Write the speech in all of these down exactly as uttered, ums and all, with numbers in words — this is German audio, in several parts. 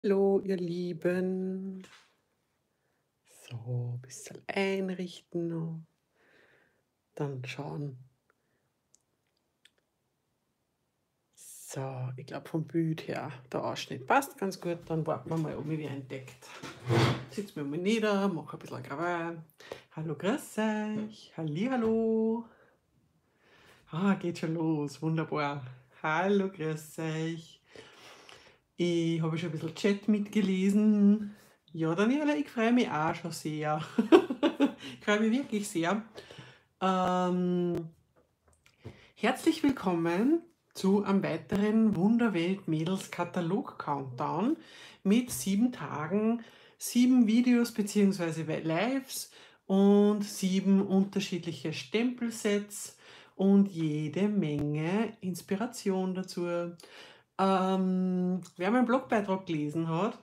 Hallo, ihr Lieben. So, ein bisschen einrichten noch. Dann schauen. So, ich glaube vom Bild her, der Ausschnitt passt ganz gut. Dann warten wir mal, ob mich wer entdeckt. Sitz mir mal nieder, mache ein bisschen Krawall. Hallo, grüß euch. Hallihallo. Ah, geht schon los. Wunderbar. Hallo, grüß euch. Ich habe schon ein bisschen Chat mitgelesen. Ja, Daniela, ich freue mich auch schon sehr. Ich freue mich wirklich sehr. Ähm, herzlich willkommen zu einem weiteren Wunderwelt Mädels Katalog Countdown mit sieben Tagen, sieben Videos bzw. Lives und sieben unterschiedliche Stempelsets und jede Menge Inspiration dazu. Ähm, wer meinen Blogbeitrag gelesen hat,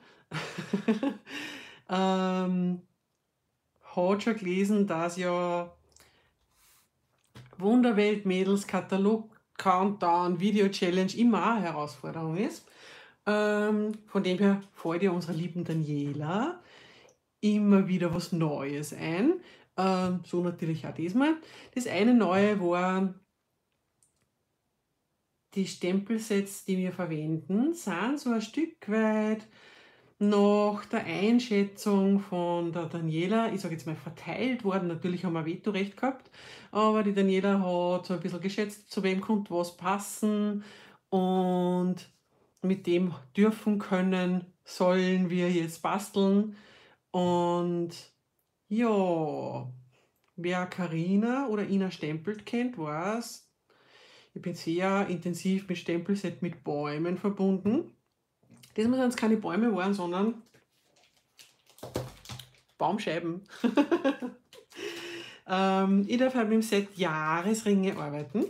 ähm, hat schon gelesen, dass ja Wunderwelt Mädels Katalog Countdown Video Challenge immer eine Herausforderung ist. Ähm, von dem her fällt ja unserer lieben Daniela immer wieder was Neues ein. Ähm, so natürlich auch diesmal. Das eine Neue war, die Stempelsets, die wir verwenden, sind so ein Stück weit nach der Einschätzung von der Daniela, ich sage jetzt mal verteilt worden, natürlich haben wir Vetorecht gehabt, aber die Daniela hat so ein bisschen geschätzt, zu wem kommt was passen und mit dem dürfen können, sollen wir jetzt basteln. Und ja, wer Karina oder Ina Stempelt kennt, weiß, ich bin sehr intensiv mit Stempelset mit Bäumen verbunden. Diesmal sind es keine Bäume waren, sondern Baumscheiben. ähm, ich darf halt mit dem Set Jahresringe arbeiten.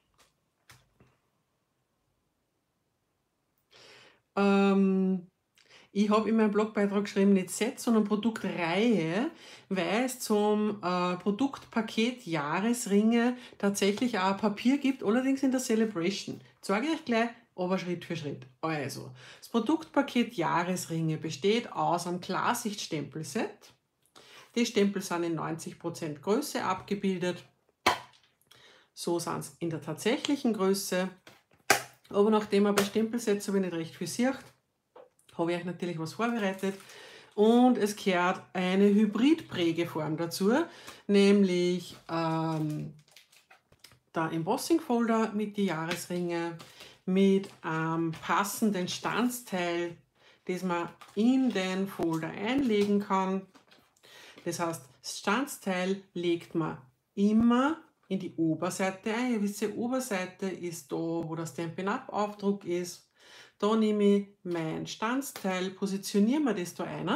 Ähm, ich habe in meinem Blogbeitrag geschrieben, nicht Set, sondern Produktreihe, weil es zum äh, Produktpaket Jahresringe tatsächlich auch Papier gibt, allerdings in der Celebration. Zeige ich euch gleich, aber Schritt für Schritt. Also, das Produktpaket Jahresringe besteht aus einem Klarsichtstempelset. Die Stempel sind in neunzig Prozent Größe abgebildet. So sind es in der tatsächlichen Größe. Aber nachdem man bei Stempelsets nicht recht viel sieht, habe ich euch natürlich was vorbereitet. Und es gehört eine Hybrid-Prägeform dazu, nämlich ähm, der Embossing-Folder mit den Jahresringen, mit einem passenden Stanzteil, das man in den Folder einlegen kann. Das heißt, das Stanzteil legt man immer in die Oberseite ein. Ihr wisst, die Oberseite ist da, wo der Stampin' Up Aufdruck ist. Da nehme ich mein Stanzteil, positioniere mir das da ein,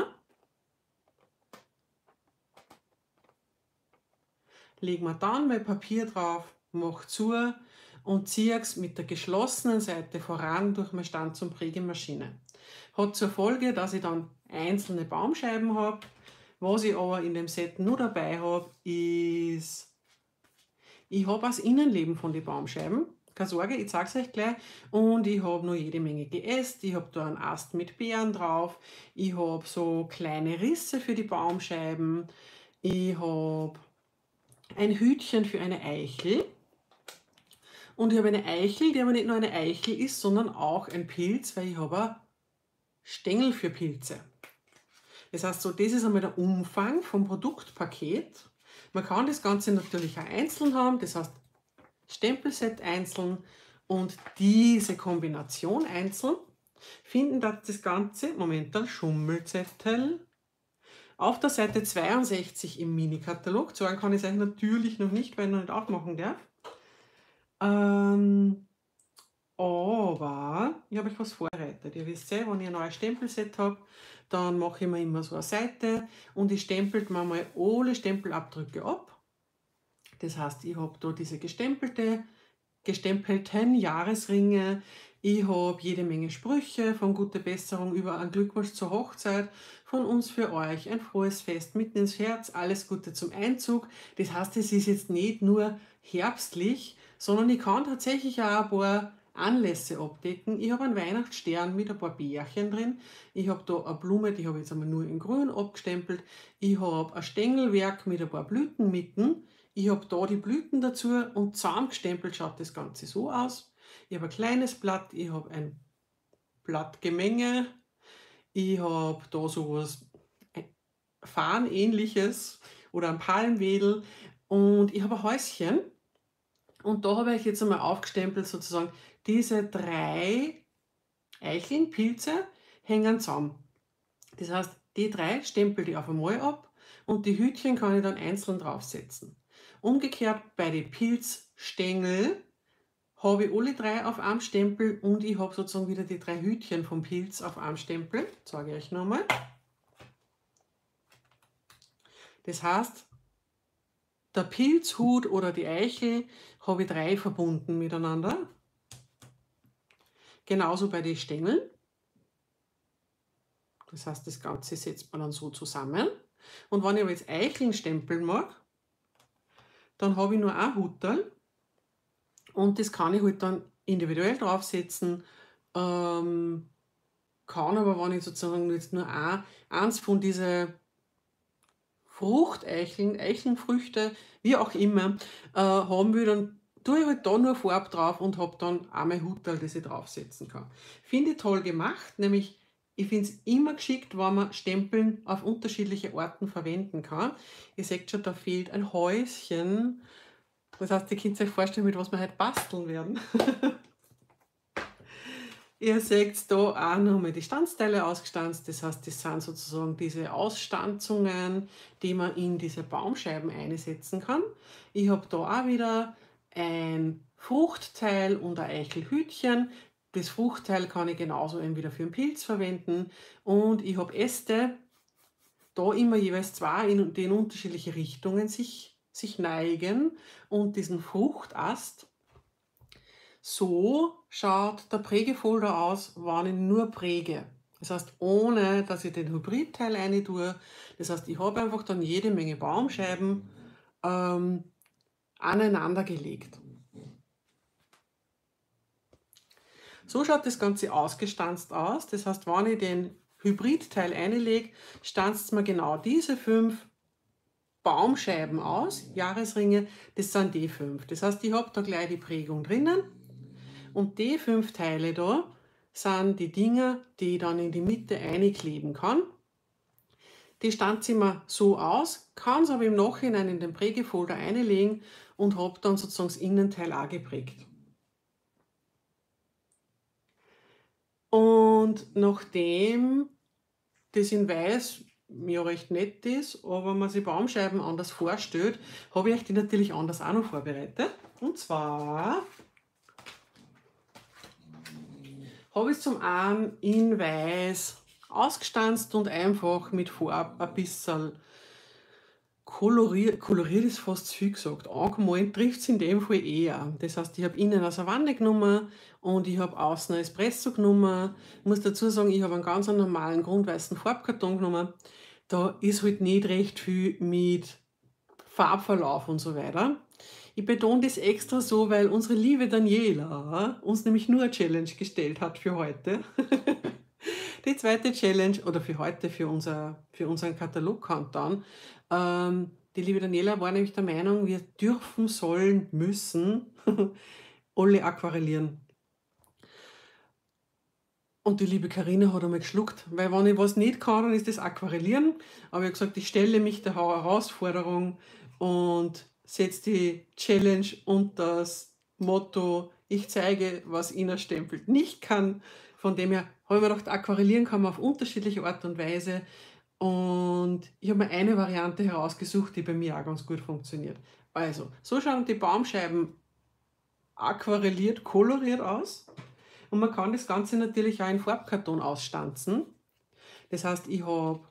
lege mir dann mein Papier drauf, mache zu und ziehe es mit der geschlossenen Seite voran durch meine Stanz- und Prägemaschine. Hat zur Folge, dass ich dann einzelne Baumscheiben habe. Was ich aber in dem Set nur dabei habe, ist, ich habe das Innenleben von den Baumscheiben. Keine Sorge, ich zeige es euch gleich. Und ich habe noch jede Menge geäst. Ich habe da einen Ast mit Beeren drauf. Ich habe so kleine Risse für die Baumscheiben. Ich habe ein Hütchen für eine Eichel. Und ich habe eine Eichel, die aber nicht nur eine Eichel ist, sondern auch ein Pilz, weil ich habe Stängel für Pilze. Das heißt, so, das ist einmal der Umfang vom Produktpaket. Man kann das Ganze natürlich auch einzeln haben, das heißt Stempelset einzeln und diese Kombination einzeln. Finden das, das Ganze, Moment, dann Schummelzettel, auf der Seite zweiundsechzig im Mini-Katalog. Sagen kann ich es euch natürlich noch nicht, weil ich noch nicht aufmachen darf. Ähm, aber ich habe euch was vorbereitet. Ihr wisst ja, wenn ich ein neues Stempelset habe, dann mache ich mir immer so eine Seite und ich stempelt mir mal alle Stempelabdrücke ab. Das heißt, ich habe da diese gestempelte, gestempelten Jahresringe. Ich habe jede Menge Sprüche von gute Besserung über einen Glückwunsch zur Hochzeit, von uns für euch, ein frohes Fest mitten ins Herz, alles Gute zum Einzug. Das heißt, es ist jetzt nicht nur herbstlich, sondern ich kann tatsächlich auch ein paar Anlässe abdecken. Ich habe einen Weihnachtsstern mit ein paar Bärchen drin. Ich habe da eine Blume, die habe ich jetzt einmal nur in grün abgestempelt. Ich habe ein Stängelwerk mit ein paar Blüten mitten. Ich habe da die Blüten dazu und zusammengestempelt schaut das Ganze so aus. Ich habe ein kleines Blatt, ich habe ein Blattgemenge, ich habe da sowas Fahnenähnliches oder ein Palmwedel und ich habe ein Häuschen und da habe ich jetzt einmal aufgestempelt sozusagen, diese drei Eicheln, Pilze hängen zusammen. Das heißt, die drei stempel ich auf einmal ab und die Hütchen kann ich dann einzeln draufsetzen. Umgekehrt bei den Pilzstängel habe ich alle drei auf einem Stempel und ich habe sozusagen wieder die drei Hütchen vom Pilz auf einem Stempel. Das sage ich euch nochmal. Das heißt, der Pilzhut oder die Eichel habe ich drei verbunden miteinander. Genauso bei den Stängeln. Das heißt, das Ganze setzt man dann so zusammen. Und wenn ich aber jetzt Eicheln stempeln mag, dann habe ich nur ein Huterl und das kann ich halt dann individuell draufsetzen. Ähm, kann aber, wenn ich sozusagen jetzt nur ein, eins von diesen Fruchteicheln, Eichelnfrüchte, wie auch immer, äh, haben will, dann tue ich halt da nur Farbe drauf und habe dann auch mein Huterl, das ich draufsetzen kann. Finde ich toll gemacht, nämlich ich finde es immer geschickt, wenn man Stempeln auf unterschiedliche Arten verwenden kann. Ihr seht schon, da fehlt ein Häuschen. Das heißt, ihr könnt euch vorstellen, mit was wir heute basteln werden. Ihr seht da auch nochmal die Stanzteile ausgestanzt, das heißt, das sind sozusagen diese Ausstanzungen, die man in diese Baumscheiben einsetzen kann. Ich habe da auch wieder ein Fruchtteil und ein Eichelhütchen. Das Fruchtteil kann ich genauso entweder für einen Pilz verwenden und ich habe Äste, da immer jeweils zwei, in den unterschiedliche Richtungen sich, sich neigen und diesen Fruchtast. So schaut der Prägefolder aus, wenn ich nur präge. Das heißt, ohne dass ich den Hybridteil rein tue. Das heißt, ich habe einfach dann jede Menge Baumscheiben ähm, aneinander gelegt. So schaut das Ganze ausgestanzt aus. Das heißt, wenn ich den Hybridteil einlege, stanzt mir genau diese fünf Baumscheiben aus, Jahresringe, das sind die fünf. Das heißt, ich habe da gleich die Prägung drinnen. Und die fünf Teile da sind die Dinger, die ich dann in die Mitte einkleben kann. Die stanze ich mir so aus, kann es aber im Nachhinein in den Prägefolder einlegen und habe dann sozusagen das Innenteil auch geprägt. Und nachdem das in Weiß ja recht nett ist, aber man sich Baumscheiben anders vorstellt, habe ich euch die natürlich anders auch noch vorbereitet. Und zwar habe ich es zum einen in Weiß ausgestanzt und einfach mit Farbe ein bisschen koloriert. Koloriert ist fast zu viel gesagt. Angemalt trifft es in dem Fall eher. Das heißt, ich habe innen eine Savanne genommen und ich habe außen ein Espresso genommen. Ich muss dazu sagen, ich habe einen ganz normalen grundweißen Farbkarton genommen. Da ist halt nicht recht viel mit Farbverlauf und so weiter. Ich betone das extra so, weil unsere liebe Daniela uns nämlich nur eine Challenge gestellt hat für heute. Die zweite Challenge, oder für heute, für, unser, für unseren Katalog-Countdown. Ähm, die liebe Daniela war nämlich der Meinung, wir dürfen, sollen, müssen alle aquarellieren. Und die liebe Karina hat einmal geschluckt, weil wenn ich was nicht kann, dann ist das Aquarellieren. Aber ich habe gesagt, ich stelle mich der Herausforderung und setze die Challenge unter das Motto, ich zeige, was Ina Stempel nicht kann. Von dem her habe ich mir gedacht, aquarellieren kann man auf unterschiedliche Art und Weise. Und ich habe mir eine Variante herausgesucht, die bei mir auch ganz gut funktioniert. Also, so schauen die Baumscheiben aquarelliert, koloriert aus. Und man kann das Ganze natürlich auch in Farbkarton ausstanzen. Das heißt, ich habe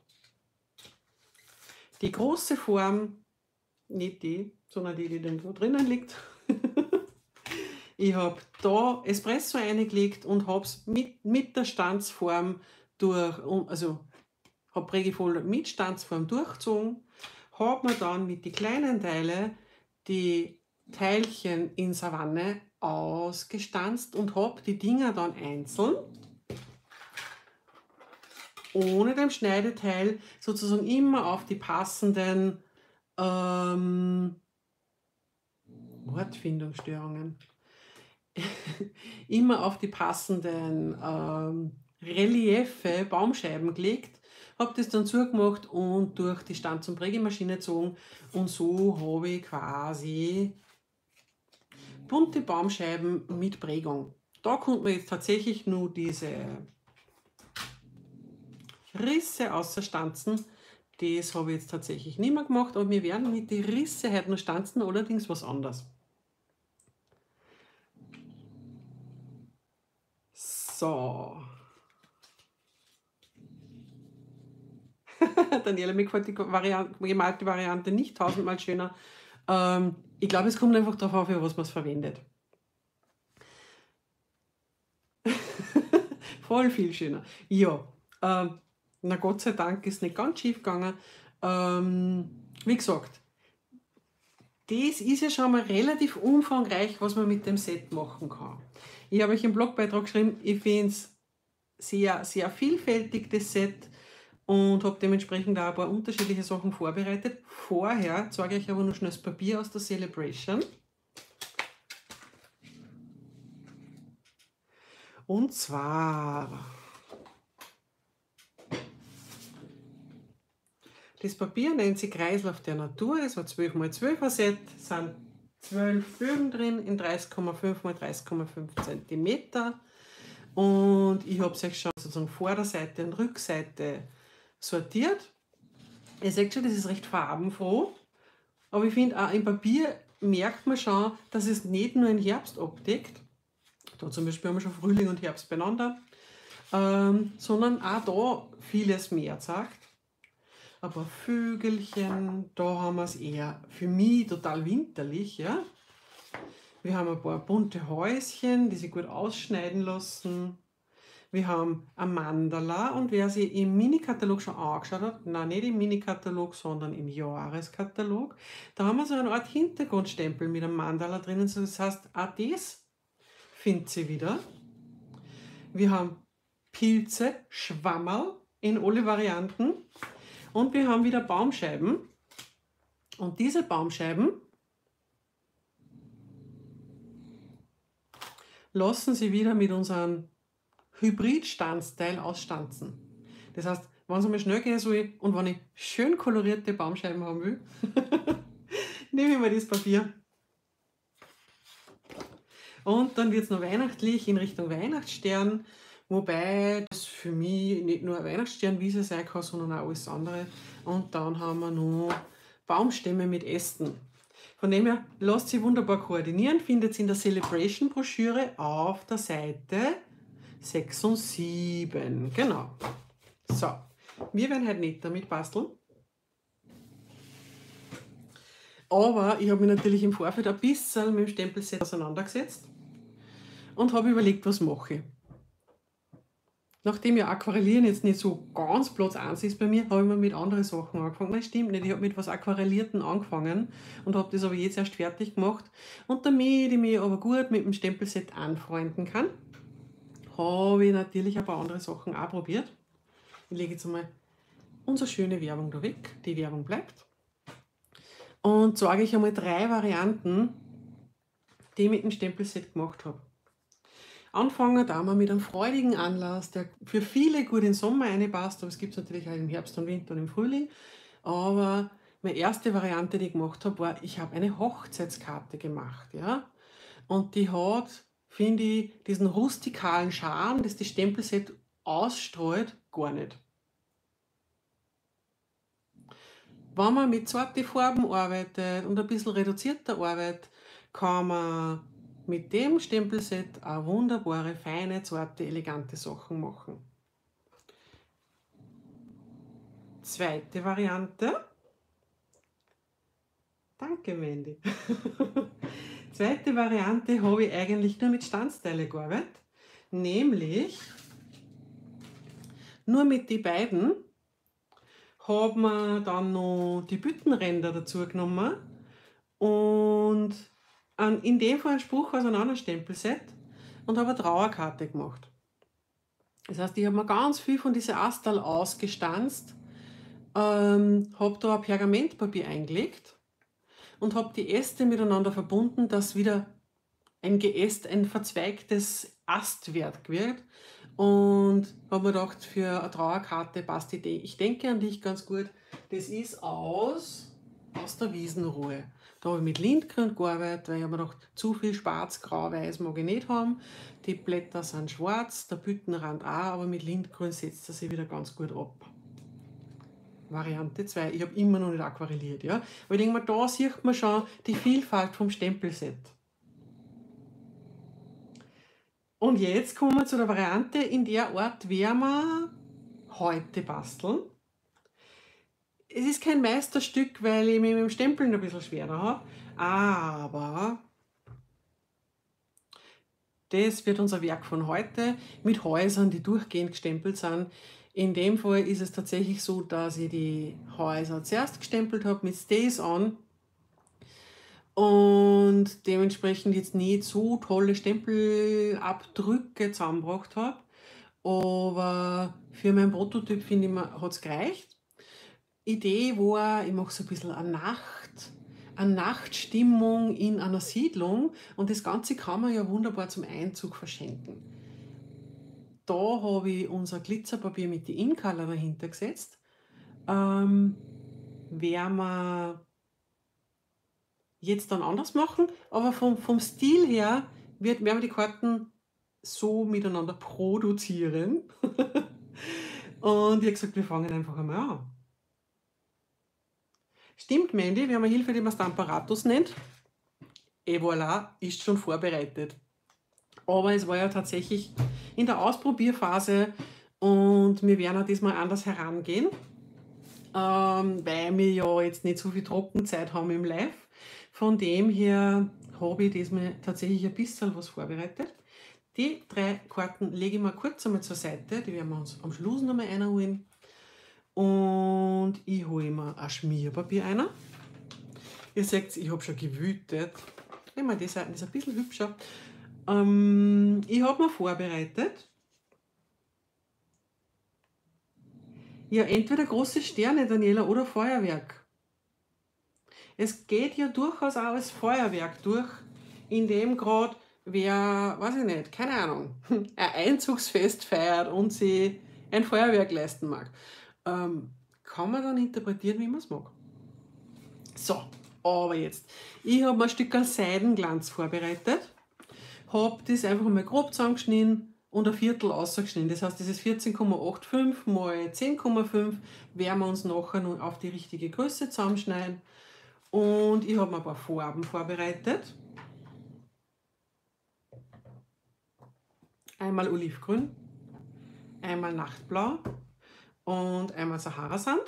die große Form, nicht die, sondern die, die da drinnen liegt. Ich habe da Espresso eingelegt und habe es mit, mit der Stanzform durch, also habe Prägefolder mit Stanzform durchgezogen, habe mir dann mit den kleinen Teilen die Teilchen in Savanne ausgestanzt und habe die Dinger dann einzeln ohne dem Schneideteil sozusagen immer auf die passenden ähm, Wortfindungsstörungen immer auf die passenden ähm, Reliefe Baumscheiben gelegt, habe das dann zugemacht und durch die Stanz- und Prägemaschine gezogen und so habe ich quasi bunte Baumscheiben mit Prägung. Da konnte man jetzt tatsächlich nur diese Risse ausstanzen. Das habe ich jetzt tatsächlich nicht mehr gemacht, aber wir werden mit den Risse heute noch stanzen, allerdings was anderes. So. Daniela, mir gefällt die Variante, gemalte Variante nicht tausendmal schöner. Ähm, ich glaube, es kommt einfach darauf an, für was man es verwendet. Voll viel schöner. Ja, ähm, na Gott sei Dank ist nicht ganz schief gegangen. Ähm, wie gesagt, das ist ja schon mal relativ umfangreich, was man mit dem Set machen kann. Ich habe euch im Blogbeitrag geschrieben, ich finde es sehr, sehr vielfältig, das Set, und habe dementsprechend auch ein paar unterschiedliche Sachen vorbereitet. Vorher zeige ich aber noch schnell das Papier aus der Celebration. Und zwar das Papier nennt sich Kreislauf der Natur. Es war zwölf mal zwölf Set, sind zwölf Bögen drin in dreißig Komma fünf mal dreißig Komma fünf Zentimeter. Und ich habe es euch schon sozusagen Vorderseite und Rückseite sortiert. Ihr seht schon, das ist recht farbenfroh. Aber ich finde auch im Papier merkt man schon, dass es nicht nur den Herbst abdeckt. Da zum Beispiel haben wir schon Frühling und Herbst beieinander. Ähm, sondern auch da vieles mehr sagt. ein paar Vögelchen, da haben wir es eher für mich total winterlich. Ja? Wir haben ein paar bunte Häuschen, die sich gut ausschneiden lassen. Wir haben ein Mandala, und wer sich im Mini-Katalog schon angeschaut hat, nein, nicht im Mini-Katalog, sondern im Jahreskatalog, da haben wir so eine Art Hintergrundstempel mit einem Mandala drinnen. So, das heißt, auch das findet sie wieder. Wir haben Pilze, Schwammerl in alle Varianten. Und wir haben wieder Baumscheiben. Und diese Baumscheiben lassen sie wieder mit unserem Hybrid-Stanzteil ausstanzen. Das heißt, wenn es einmal schnell gehen soll und wenn ich schön kolorierte Baumscheiben haben will, nehme ich mal das Papier. Und dann wird es noch weihnachtlich in Richtung Weihnachtsstern, wobei das für mich nicht nur ein Weihnachtssternwiese sein kann, sondern auch alles andere. Und dann haben wir noch Baumstämme mit Ästen. Von dem her, lasst sie wunderbar koordinieren, findet ihr in der Celebration-Broschüre auf der Seite sechs und sieben. Genau. So, wir werden heute nicht damit basteln. Aber ich habe mich natürlich im Vorfeld ein bisschen mit dem Stempelset auseinandergesetzt und habe überlegt, was mache ich. Nachdem ja Aquarellieren jetzt nicht so ganz Platz eins ist bei mir, habe ich mir mit anderen Sachen angefangen. Nein, stimmt nicht. Ich habe mit was Aquarellierten angefangen und habe das aber jetzt erst fertig gemacht. Und damit ich mich aber gut mit dem Stempelset anfreunden kann, habe ich natürlich ein paar andere Sachen auch probiert. Ich lege jetzt einmal unsere schöne Werbung da weg. Die Werbung bleibt. Und zeige ich einmal drei Varianten, die ich mit dem Stempelset gemacht habe. Anfangen da wir mit einem freudigen Anlass, der für viele gut in den Sommer reinpasst, aber es gibt es natürlich auch im Herbst und Winter und im Frühling. Aber meine erste Variante, die ich gemacht habe, war, ich habe eine Hochzeitskarte gemacht. Ja? Und die hat, finde ich, diesen rustikalen Charme, das das Stempelset ausstrahlt, gar nicht. Wenn man mit zarten Farben arbeitet und ein bisschen reduzierter arbeitet, kann man mit dem Stempelset auch wunderbare, feine, zarte, elegante Sachen machen. Zweite Variante. Danke, Mandy. Zweite Variante habe ich eigentlich nur mit Stanzteile gearbeitet, nämlich nur mit den beiden. Haben wir dann noch die Büttenränder dazu genommen und an, in dem Fall einen Spruch aus einem anderen Stempelset und habe eine Trauerkarte gemacht. Das heißt, ich habe mir ganz viel von diesen Astal ausgestanzt, ähm, habe da ein Pergamentpapier eingelegt und habe die Äste miteinander verbunden, dass wieder ein Geäst, ein verzweigtes Astwerk wird. Und habe mir gedacht, für eine Trauerkarte passt die Idee. Ich denke an dich ganz gut. Das ist aus, aus der Wiesenruhe. Da habe ich mit Lindgrün gearbeitet, weil ich habe mir gedacht, zu viel schwarz, grau, weiß mag ich nicht haben. Die Blätter sind schwarz, der Büttenrand auch, aber mit Lindgrün setzt er sich wieder ganz gut ab. Variante zwei. Ich habe immer noch nicht aquarelliert. Ja? Aber ich denke mal, da sieht man schon die Vielfalt vom Stempelset. Und jetzt kommen wir zu der Variante, in der Art werden wir heute basteln. Es ist kein Meisterstück, weil ich mich mit dem Stempeln ein bisschen schwerer habe, aber das wird unser Werk von heute mit Häusern, die durchgehend gestempelt sind. In dem Fall ist es tatsächlich so, dass ich die Häuser zuerst gestempelt habe mit Stays On und dementsprechend jetzt nicht so tolle Stempelabdrücke zusammengebracht habe. Aber für meinen Prototyp, finde ich, hat es gereicht. Idee war, ich mache so ein bisschen eine Nacht, eine Nachtstimmung in einer Siedlung und das Ganze kann man ja wunderbar zum Einzug verschenken. Da habe ich unser Glitzerpapier mit den In-Color dahinter gesetzt. Ähm, werden wir jetzt dann anders machen, aber vom, vom Stil her wird, werden wir die Karten so miteinander produzieren. Und ich habe gesagt, wir fangen einfach einmal an. Stimmt, Mandy, wir haben eine Hilfe, die man Stamparatus nennt. Et voilà, ist schon vorbereitet. Aber es war ja tatsächlich in der Ausprobierphase und wir werden auch diesmal anders herangehen, ähm, weil wir ja jetzt nicht so viel Trockenzeit haben im Live. Von dem her habe ich diesmal tatsächlich ein bisschen was vorbereitet. Die drei Karten lege ich mal kurz einmal zur Seite, die werden wir uns am Schluss nochmal reinholen. Und ich hole mir ein Schmierpapier rein. Ihr seht, ich habe schon gewütet. Ich meine, die Seiten ist ein bisschen hübscher. Ähm, ich habe mir vorbereitet, ja, entweder große Sterne, Daniela, oder Feuerwerk. Es geht ja durchaus auch als Feuerwerk durch, in dem gerade wer, weiß ich nicht, keine Ahnung, ein Einzugsfest feiert und sie ein Feuerwerk leisten mag. Ähm, kann man dann interpretieren, wie man es mag. So, aber jetzt, ich habe mir ein Stück Seidenglanz vorbereitet, habe das einfach mal grob zusammengeschnitten und ein Viertel ausgeschnitten. Das heißt, dieses vierzehn Komma fünfundachtzig mal zehn Komma fünf werden wir uns nachher noch auf die richtige Größe zusammenschneiden. Und ich habe mir ein paar Farben vorbereitet. Einmal Olivgrün, einmal Nachtblau und einmal Sahara-Sand.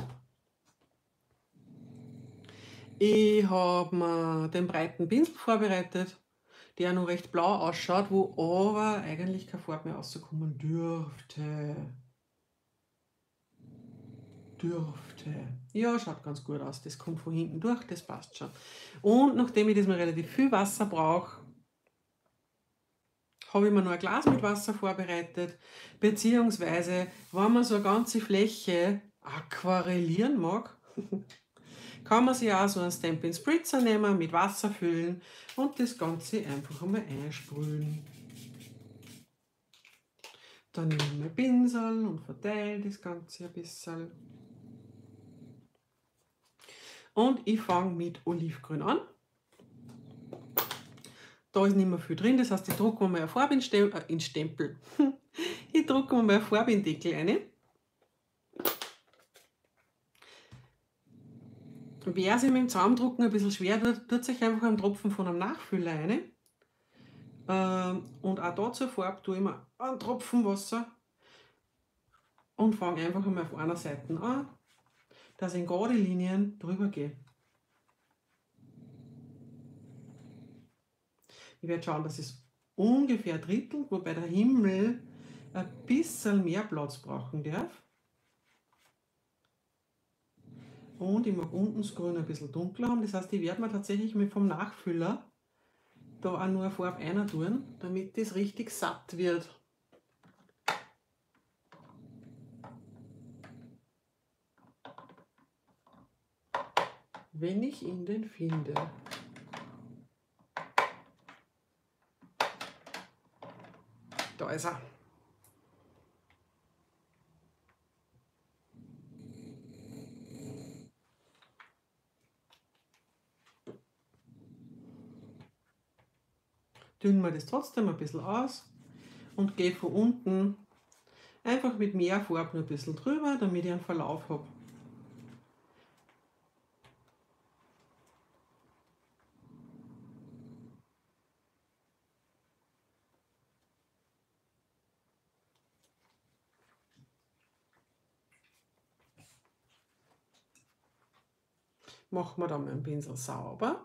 Ich habe mir den breiten Pinsel vorbereitet, der noch recht blau ausschaut, wo aber eigentlich keine Farbe mehr rauskommen dürfte. Dürfte. Ja, schaut ganz gut aus. Das kommt von hinten durch, das passt schon. Und nachdem ich diesmal relativ viel Wasser brauche, habe ich mir noch ein Glas mit Wasser vorbereitet. Beziehungsweise, wenn man so eine ganze Fläche aquarellieren mag, kann man sich auch so einen Stampin' Spritzer nehmen, mit Wasser füllen und das Ganze einfach einmal einsprühen. Dann nehme ich meinen Pinsel und verteile das Ganze ein bisschen. Und ich fange mit Olivgrün an. Da ist nicht mehr viel drin, das heißt, ich drucke mir mal eine Farbe in, Stem äh, in Stempel. Ich drucke mir mal eine Farbe in den Deckel rein. Wer sich mit dem Zusammendrucken ein bisschen schwer tut, tut sich einfach einen Tropfen von einem Nachfüller rein. Ähm, und auch da zur Farbe tue ich mir einen Tropfen Wasser und fange einfach einmal auf einer Seite an, dass ich in gerade Linien drüber gehe. Ich werde schauen, dass es ungefähr drittelt, wobei der Himmel ein bisschen mehr Platz brauchen darf. Und ich mag unten das Grün ein bisschen dunkler haben, das heißt, ich werde mir tatsächlich mit vom Nachfüller da auch nur eine Farbe rein tun, damit das richtig satt wird. Wenn ich ihn denn finde. Da ist er. Dünnen wir das trotzdem ein bisschen aus und gehe von unten einfach mit mehr Farbe noch ein bisschen drüber, damit ich einen Verlauf habe. Machen wir dann mal einen Pinsel sauber.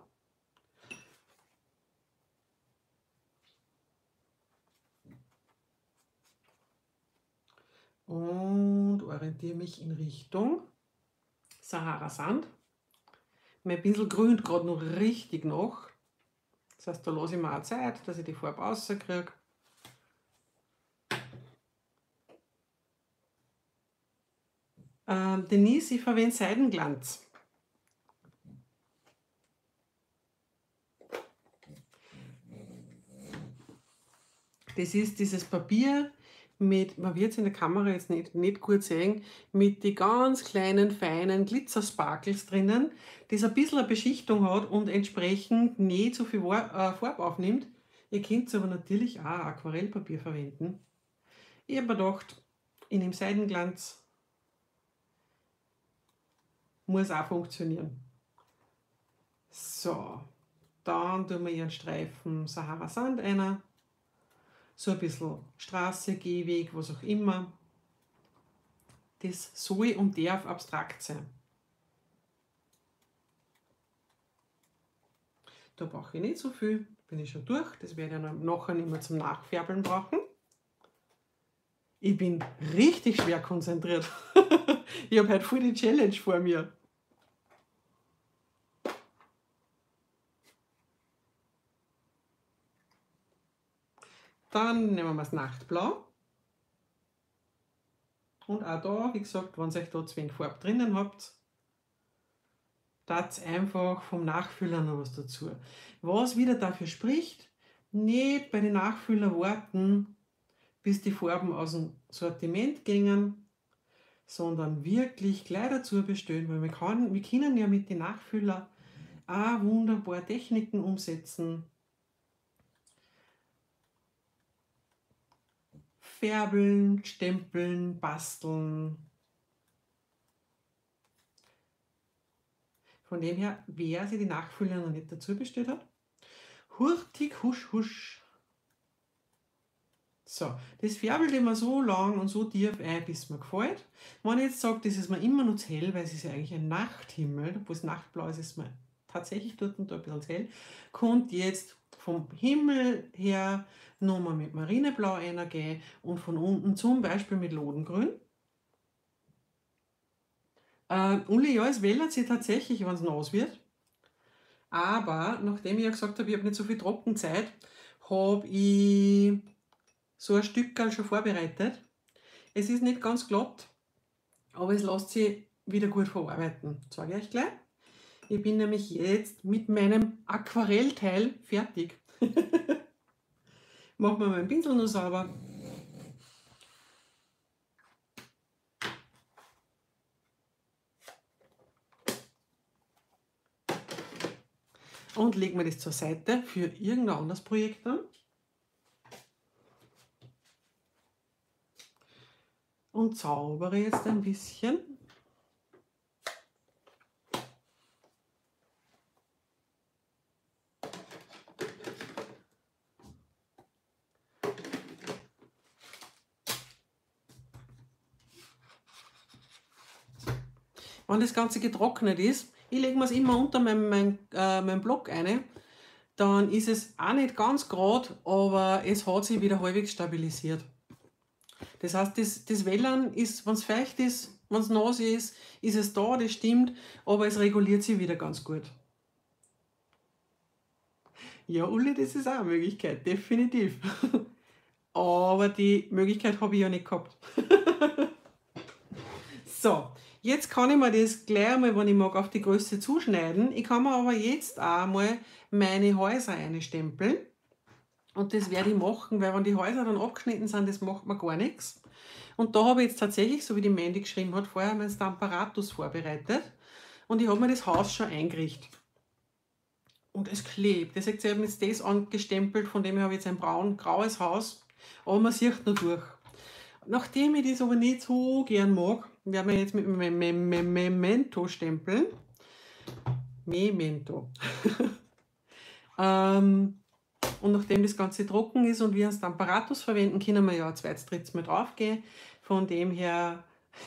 Und orientiere mich in Richtung Sahara Sand. Mein Pinsel grünt gerade noch richtig nach. Das heißt, da lasse ich mir auch Zeit, dass ich die Farbe rauskriege. Ähm, Denise, ich verwende Seidenglanz. Das ist dieses Papier mit, man wird es in der Kamera jetzt nicht, nicht gut sehen, mit den ganz kleinen, feinen Glitzersparkles drinnen, das ein bisschen eine Beschichtung hat und entsprechend nicht so viel Farbe aufnimmt. Ihr könnt aber natürlich auch Aquarellpapier verwenden. Ich habe mir gedacht, in dem Seidenglanz muss auch funktionieren. So, dann tun wir hier einen Streifen Sahara Sand rein. So ein bisschen Straße, Gehweg, was auch immer. Das soll und darf abstrakt sein. Da brauche ich nicht so viel, bin ich schon durch. Das werde ich dann nachher nicht mehr zum Nachfärbeln brauchen. Ich bin richtig schwer konzentriert. Ich habe heute voll die Challenge vor mir. Dann nehmen wir das Nachtblau. Und auch da, wie gesagt, wenn ihr euch da zu wenig Farbe drinnen habt, tat einfach vom Nachfüller noch was dazu. Was wieder dafür spricht, nicht bei den Nachfüller warten, bis die Farben aus dem Sortiment gingen, sondern wirklich gleich dazu bestellen, weil wir, kann, wir können ja mit den Nachfüller auch wunderbar Techniken umsetzen. Färbeln, stempeln, basteln. Von dem her, wer sich die Nachfüller noch nicht dazu bestellt hat, hurtig, husch, husch. So, das färbelt immer so lang und so tief ein, bis es mir gefällt. Wenn ich jetzt sage, das ist mir immer noch zu hell, weil es ist ja eigentlich ein Nachthimmel, obwohl es Nachtblau ist, ist es mir tatsächlich dort und da ein bisschen zu hell, kommt jetzt vom Himmel her nochmal mit Marineblau reingehen und von unten zum Beispiel mit Lodengrün. Äh, Uli, ja, es wäldert sich tatsächlich, wenn es nass wird. Aber nachdem ich ja gesagt habe, ich habe nicht so viel Trockenzeit, habe ich so ein Stückerl schon vorbereitet. Es ist nicht ganz glatt, aber es lässt sich wieder gut verarbeiten. Das sage ich euch gleich. Ich bin nämlich jetzt mit meinem Aquarellteil fertig. Machen wir meinen Pinsel noch sauber. Und legen wir das zur Seite für irgendein anderes Projekt an. Und zaubere jetzt ein bisschen. Wenn das Ganze getrocknet ist, ich lege mir es immer unter meinem, mein, äh, meinem Block ein, dann ist es auch nicht ganz gerade, aber es hat sich wieder halbwegs stabilisiert. Das heißt, das, das Wellern ist, wenn es feucht ist, wenn es nass ist, ist es da, das stimmt, aber es reguliert sich wieder ganz gut. Ja, Uli, das ist auch eine Möglichkeit, definitiv. Aber die Möglichkeit habe ich ja nicht gehabt. So, jetzt kann ich mir das gleich einmal, wenn ich mag, auf die Größe zuschneiden. Ich kann mir aber jetzt auch mal meine Häuser einstempeln. Und das werde ich machen, weil wenn die Häuser dann abgeschnitten sind, das macht mir gar nichts. Und da habe ich jetzt tatsächlich, so wie die Mandy geschrieben hat, vorher mein Stamparatus vorbereitet. Und ich habe mir das Haus schon eingerichtet. Und es klebt. Das seht ihr, ich habe jetzt das angestempelt, von dem her habe ich jetzt ein braun-graues Haus. Aber man sieht nur durch. Nachdem ich das aber nicht so gern mag, werden wir jetzt mit meinem Me Me Me Memento stempeln. Memento. ähm, und nachdem das Ganze trocken ist und wir einen Stamparatus verwenden, können wir ja ein zweites, drittes Mal draufgehen. Von dem her,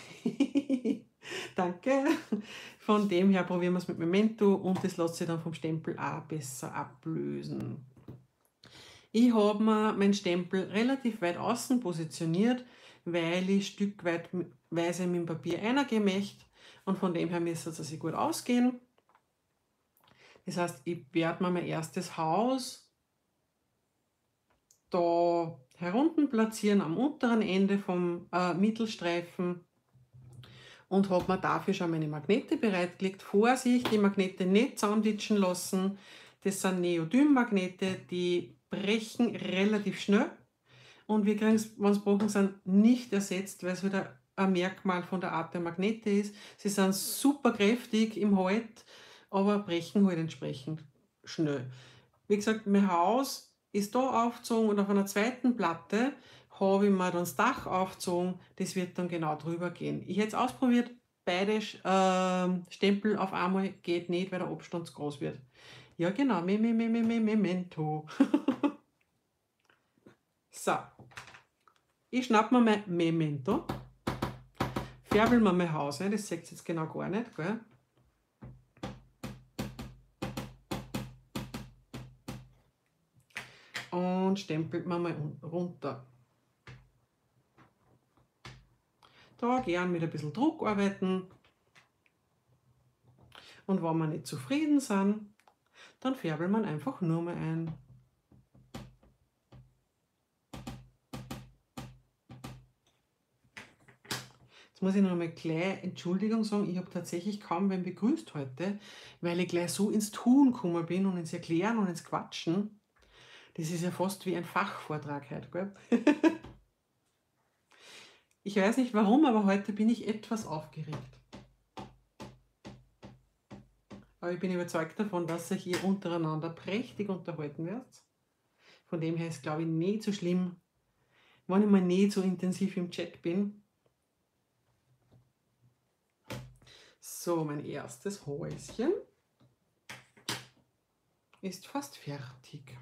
danke, von dem her probieren wir es mit Memento und das lässt sich dann vom Stempel auch besser ablösen. Ich habe mir meinen Stempel relativ weit außen positioniert, weil ich stückweise mit dem Papier eingehen möchte und von dem her müsste es sich gut ausgehen. Das heißt, ich werde mir mein erstes Haus da herunten platzieren am unteren Ende vom äh, Mittelstreifen und habe mir dafür schon meine Magnete bereitgelegt. Vorsicht, die Magnete nicht zusammenditschen lassen. Das sind Neodym-Magnete, die brechen relativ schnell und wir kriegen es, wenn sie gebrochen sind, nicht ersetzt, weil es wieder ein Merkmal von der Art der Magnete ist. Sie sind super kräftig im Halt, aber brechen halt entsprechend schnell. Wie gesagt, mein Haus ist da aufgezogen und auf einer zweiten Platte habe ich mir dann das Dach aufgezogen, das wird dann genau drüber gehen. Ich hätte es ausprobiert, beide äh, Stempel auf einmal geht nicht, weil der Abstand zu groß wird. Ja genau, me, me, me, me, me, Memento. So, ich schnapp mir mein Memento, färbel mir mein Haus ein, das seht ihr jetzt genau gar nicht, gell? Und stempelt man mal runter. Da gern mit ein bisschen Druck arbeiten. Und wenn wir nicht zufrieden sind, dann färbeln wir einfach nur mal ein. Jetzt muss ich noch mal gleich Entschuldigung sagen, ich habe tatsächlich kaum wen begrüßt heute, weil ich gleich so ins Tun gekommen bin und ins Erklären und ins Quatschen. Das ist ja fast wie ein Fachvortrag heute, gell? Ich weiß nicht warum, aber heute bin ich etwas aufgeregt. Aber ich bin überzeugt davon, dass ihr hier untereinander prächtig unterhalten werdet. Von dem her ist es, glaube ich, nicht so schlimm, wenn ich mal nicht so intensiv im Chat bin. So, mein erstes Häuschen ist fast fertig.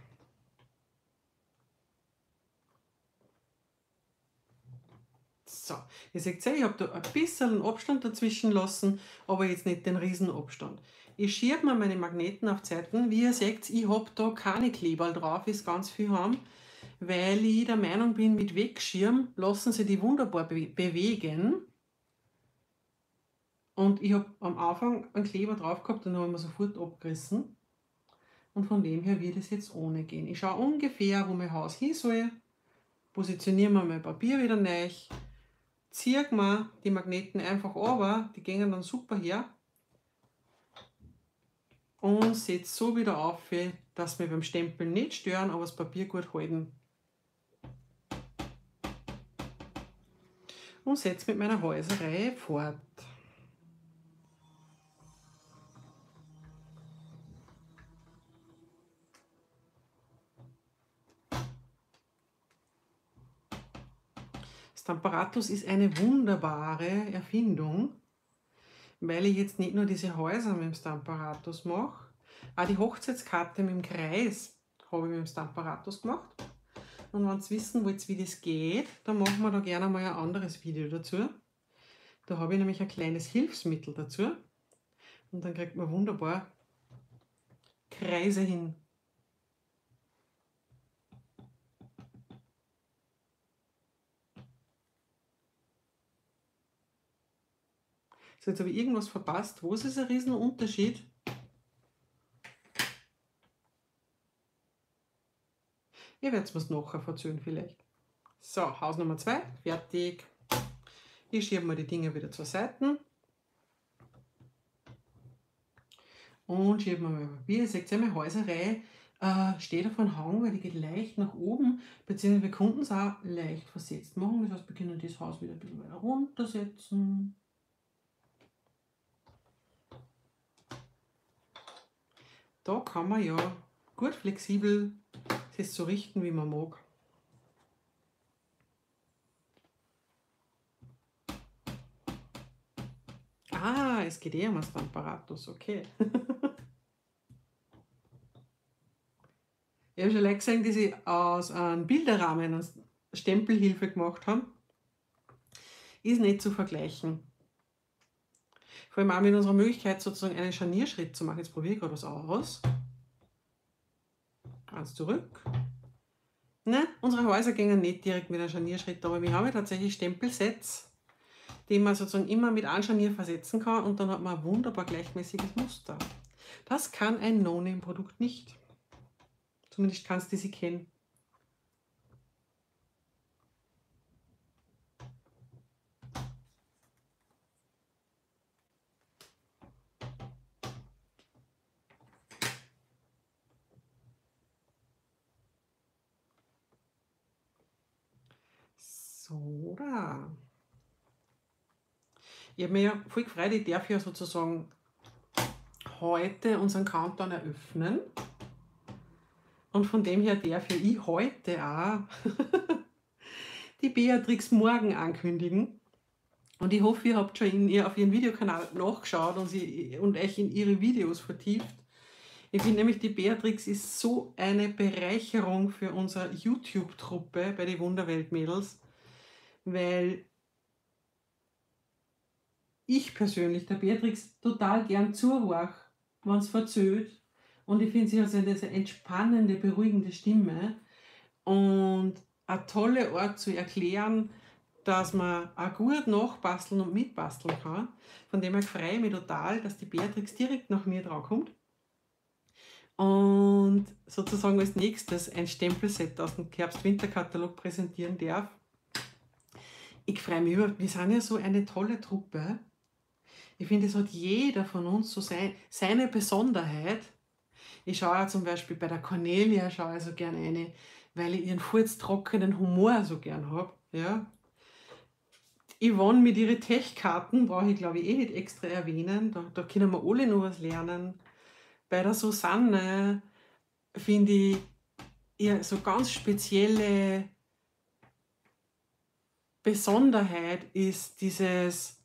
So, ihr seht ja, ich habe da ein bisschen Abstand dazwischen lassen, aber jetzt nicht den Riesenabstand. Ich schiebe mir meine Magneten auf die Seiten. Wie ihr seht, ich habe da keine Kleberl drauf, wie es ganz viel haben, weil ich der Meinung bin, mit Wegschirm lassen sie die wunderbar be bewegen. Und ich habe am Anfang einen Kleber drauf gehabt, den habe ich mir sofort abgerissen. Und von dem her wird es jetzt ohne gehen. Ich schaue ungefähr, wo mein Haus hin soll, positioniere mir mein Papier wieder neu, ziehe mir die Magneten einfach runter, die gehen dann super her und setze so wieder auf, dass wir beim Stempeln nicht stören, aber das Papier gut halten. Und setze mit meiner Häuserreihe fort. Stamparatus ist eine wunderbare Erfindung, weil ich jetzt nicht nur diese Häuser mit dem Stamparatus mache, auch die Hochzeitskarte mit dem Kreis habe ich mit dem Stamparatus gemacht. Und wenn ihr wissen wollt, wie das geht, dann machen wir da gerne mal ein anderes Video dazu. Da habe ich nämlich ein kleines Hilfsmittel dazu. Und dann kriegt man wunderbar Kreise hin. So, jetzt habe ich irgendwas verpasst. Wo ist es ein Riesenunterschied? Ihr werdet es nachher verzögern vielleicht. So, Haus Nummer zwei, fertig. Ich schiebe mal die Dinge wieder zur Seite. Und schiebe mal mein Papier. Ihr seht ja, meine Häuserreihe äh, steht auf einem Hang, weil die geht leicht nach oben, beziehungsweise wir konnten es auch leicht versetzt machen. Das heißt, wir können das Haus wieder ein bisschen weiter runtersetzen. Da kann man ja gut flexibel das so richten, wie man mag. Ah, es geht eher um das Stamparatus, okay. Ich habe schon Leute gesehen, die sie aus einem Bilderrahmen eine Stempelhilfe gemacht haben. Ist nicht zu vergleichen. Vor allem auch mit unserer Möglichkeit, sozusagen einen Scharnierschritt zu machen. Jetzt probiere ich gerade was aus. Eins zurück. Ne, unsere Häuser gehen nicht direkt mit einem Scharnierschritt, aber wir haben ja tatsächlich Stempelsets, die man sozusagen immer mit einem Scharnier versetzen kann und dann hat man ein wunderbar gleichmäßiges Muster. Das kann ein No-Name-Produkt nicht. Zumindest kannst du sie kennen. So, da. Ich habe mich ja voll gefreut, ich darf ja sozusagen heute unseren Countdown eröffnen. Und von dem her darf ja ich heute auch die Beatrix morgen ankündigen. Und ich hoffe, ihr habt schon in ihr, auf ihren Videokanal nachgeschaut und, sie, und euch in ihre Videos vertieft. Ich finde nämlich, die Beatrix ist so eine Bereicherung für unsere YouTube-Truppe bei den Wunderwelt-Mädels, weil ich persönlich der Beatrix total gern zuhöre, wenn es verzögert. Und ich finde, sie hat eine sehr entspannende, beruhigende Stimme und eine tolle Art zu erklären, dass man auch gut nachbasteln und mitbasteln kann. Von dem her freue ich mich total, dass die Beatrix direkt nach mir draufkommt. Und sozusagen als nächstes ein Stempelset aus dem Herbst-Winter-Katalog präsentieren darf. Ich freue mich über, wir sind ja so eine tolle Truppe. Ich finde, es hat jeder von uns so sein, seine Besonderheit. Ich schaue ja zum Beispiel bei der Cornelia schaue ich so gerne eine, weil ich ihren furztrockenen Humor so gern habe. Ja. Yvonne mit ihren Tech-Karten brauche ich glaube ich eh nicht extra erwähnen. Da, da können wir alle noch was lernen. Bei der Susanne finde ich ja so ganz spezielle Besonderheit ist dieses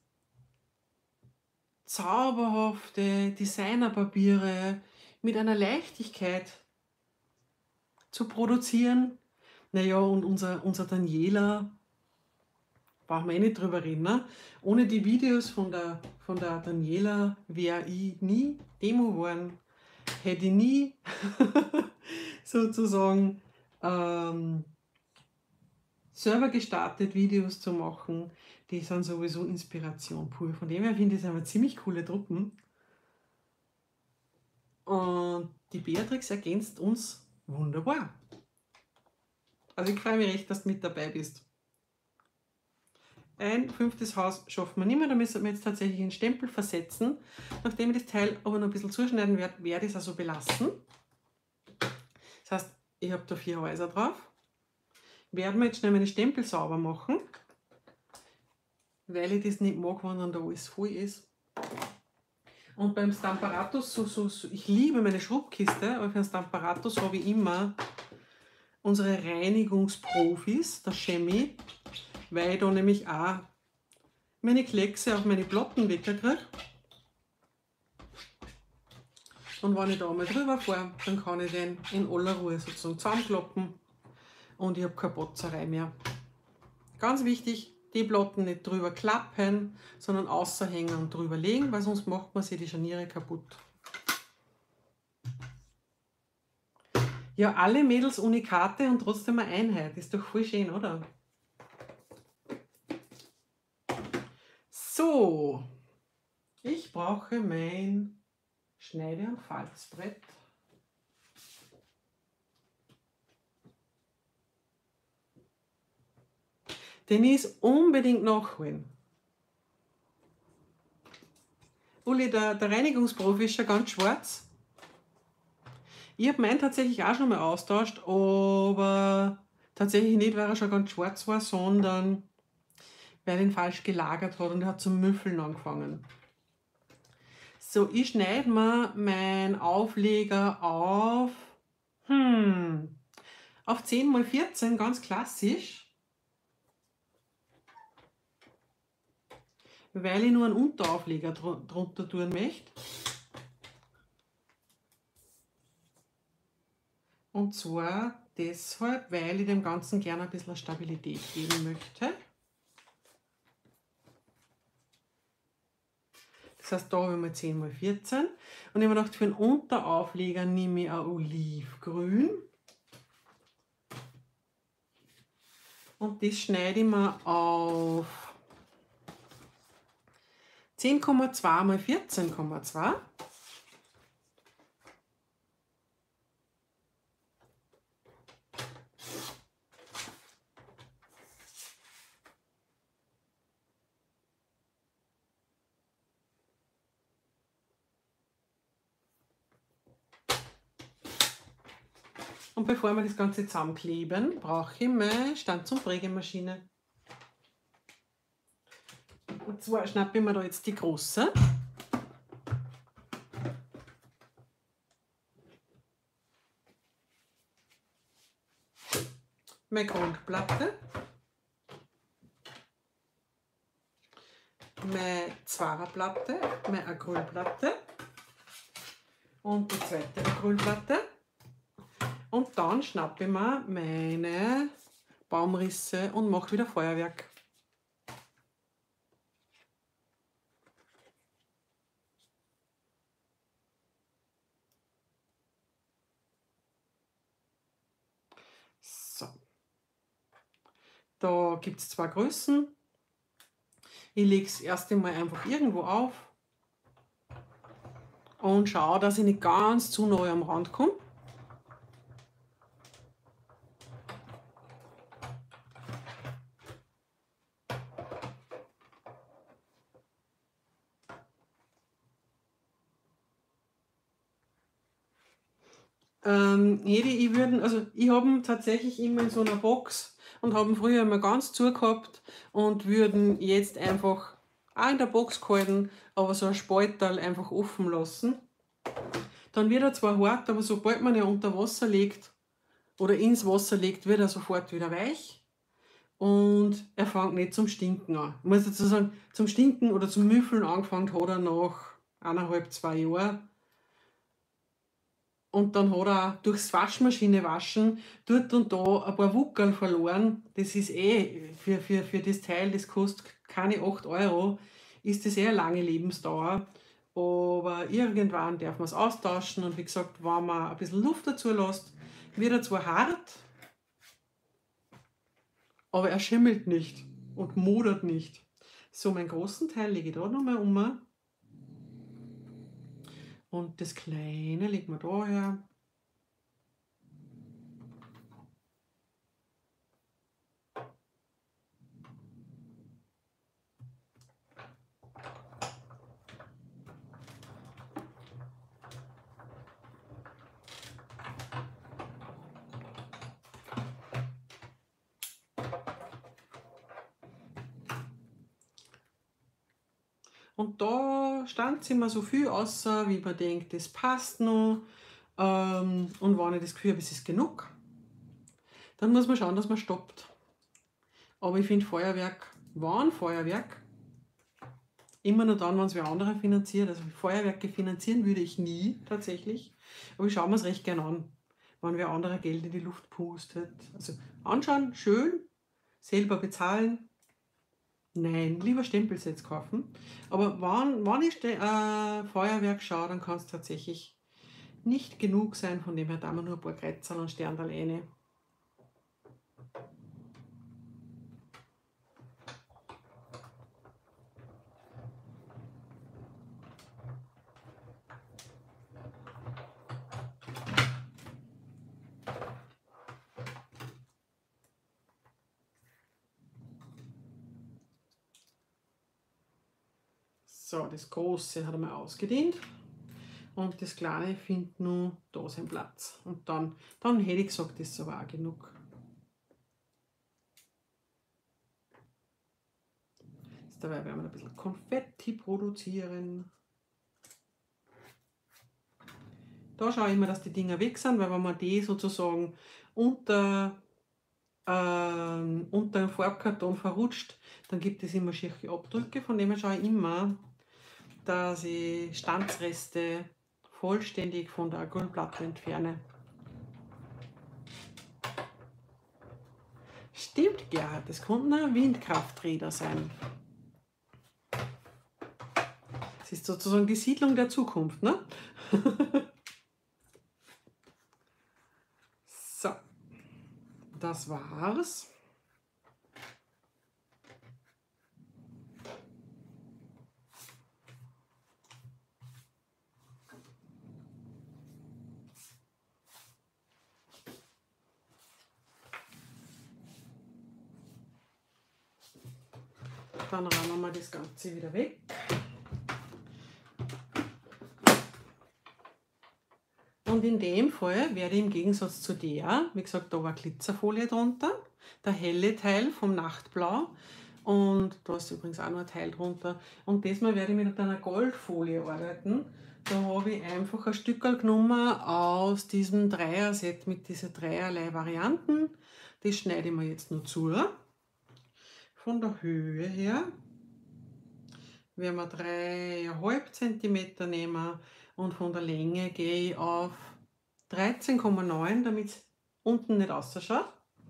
zauberhafte Designerpapiere mit einer Leichtigkeit zu produzieren. Naja, und unser, unser Daniela, brauchen wir eh nicht drüber reden, ne? Ohne die Videos von der, von der Daniela wäre ich nie Demo geworden, hätte ich nie sozusagen ähm, selber gestartet, Videos zu machen. Die sind sowieso Inspiration pur. Von dem her finde ich es aber ziemlich coole Truppen. Und die Beatrix ergänzt uns wunderbar. Also ich freue mich recht, dass du mit dabei bist. Ein fünftes Haus schaffen wir nicht mehr, da müssen wir jetzt tatsächlich einen Stempel versetzen. Nachdem ich das Teil aber noch ein bisschen zuschneiden werde, werde ich es also belassen. Das heißt, ich habe da vier Häuser drauf. Werden wir jetzt schnell meine Stempel sauber machen, weil ich das nicht mag, wenn dann da alles voll ist. Und beim Stamparatus, so, so, so, ich liebe meine Schrubbkiste, aber für den Stamparatus habe ich immer unsere Reinigungsprofis, der Chemie, weil ich da nämlich auch meine Kleckse auf meine Platten wegkriege. Und wenn ich da mal drüber fahre, dann kann ich den in aller Ruhe sozusagen zusammenklappen und ich habe keine Potzerei mehr. Ganz wichtig, die Platten nicht drüber klappen, sondern außerhängen und drüber legen, weil sonst macht man sich die Scharniere kaputt. Ja, alle Mädels Unikate und trotzdem eine Einheit. Ist doch voll schön, oder? So, ich brauche mein Schneide- und Falzbrett. Den ist unbedingt nachholen. Uli, der, der Reinigungsprofi ist schon ganz schwarz. Ich habe meinen tatsächlich auch schon mal austauscht, aber tatsächlich nicht, weil er schon ganz schwarz war, sondern weil er ihn falsch gelagert hat und er hat zum Müffeln angefangen. So, ich schneide mir meinen Aufleger auf, hm, auf zehn mal vierzehn, ganz klassisch, weil ich nur einen Unteraufleger drunter tun möchte. Und zwar deshalb, weil ich dem Ganzen gerne ein bisschen Stabilität geben möchte. Das heißt, da habe ich mal zehn mal vierzehn. Und ich habe mir gedacht, für den Unteraufleger nehme ich ein Olivgrün. Und das schneide ich mir auf zehn Komma zwei mal vierzehn Komma zwei. Und bevor wir das Ganze zusammenkleben, brauche ich meine Stanz- und Prägemaschine. Und zwar schnappe ich mir da jetzt die große. Meine Grundplatte. Meine Zwarer-Platte, meine Acrylplatte und die zweite Acrylplatte. Und dann schnappe ich mir meine Baumrisse und mache wieder Feuerwerk. So. Da gibt es zwei Größen. Ich lege es erst einmal einfach irgendwo auf und schaue, dass ich nicht ganz zu neu am Rand komme. Ähm, jede, ich würden, also ich habe ihn tatsächlich immer in so einer Box und habe ihn früher immer ganz zugehabt und würden jetzt einfach auch in der Box gehalten, aber so ein Spalterl einfach offen lassen. Dann wird er zwar hart, aber sobald man ihn unter Wasser legt oder ins Wasser legt, wird er sofort wieder weich und er fängt nicht zum Stinken an. Ich muss dazu sagen, zum Stinken oder zum Müffeln angefangen hat er nach eineinhalb, zwei Jahren. Und dann hat er durchs Waschmaschine waschen dort und da ein paar Wuckerl verloren. Das ist eh, für, für, für das Teil, das kostet keine acht Euro, ist das eh eine lange Lebensdauer. Aber irgendwann darf man es austauschen und wie gesagt, wenn man ein bisschen Luft dazu lässt, wird er zwar hart, aber er schimmelt nicht und modert nicht. So, meinen großen Teil lege ich da nochmal um. Und das kleine legen wir da her. Und da stand immer so viel außer, wie man denkt, das passt noch. Ähm, und wenn ich das Gefühl habe, es ist genug, dann muss man schauen, dass man stoppt. Aber ich finde Feuerwerk, wann Feuerwerk, immer nur dann, wenn es wer andere finanziert. Also Feuerwerke finanzieren würde ich nie tatsächlich. Aber ich schaue mir es recht gern an, wenn wer anderer Geld in die Luft pustet. Also anschauen, schön, selber bezahlen. Nein, lieber Stempelsets kaufen. Aber wenn, wenn ich äh, Feuerwerk schaue, dann kann es tatsächlich nicht genug sein, von dem her da man nur ein paar Kreuzer und Sterndal rein. So, das große hat einmal ausgedient und das kleine findet nur da seinen Platz. Und dann, dann hätte ich gesagt, das ist aber auch genug. Jetzt dabei werden wir ein bisschen Konfetti produzieren. Da schaue ich immer, dass die Dinger weg sind, weil wenn man die sozusagen unter, ähm, unter dem Farbkarton verrutscht, dann gibt es immer schiefe Abdrücke. Von dem her schaue ich immer, dass ich Stanzreste vollständig von der Acrylplatte entferne. Stimmt, Gerhard, das könnten auch Windkrafträder sein. Das ist sozusagen die Siedlung der Zukunft, ne? So, das war's. Dann räumen wir das Ganze wieder weg. Und in dem Fall werde ich im Gegensatz zu der, wie gesagt, da war Glitzerfolie drunter, der helle Teil vom Nachtblau und da ist übrigens auch noch ein Teil drunter. Und diesmal werde ich mit einer Goldfolie arbeiten. Da habe ich einfach ein Stückerl genommen aus diesem Dreier-Set mit diesen dreierlei Varianten. Das schneide ich mir jetzt nur zu. Von der Höhe her werden wir drei Komma fünf Zentimeter nehmen und von der Länge gehe ich auf dreizehn Komma neun, damit es unten nicht ausschaut.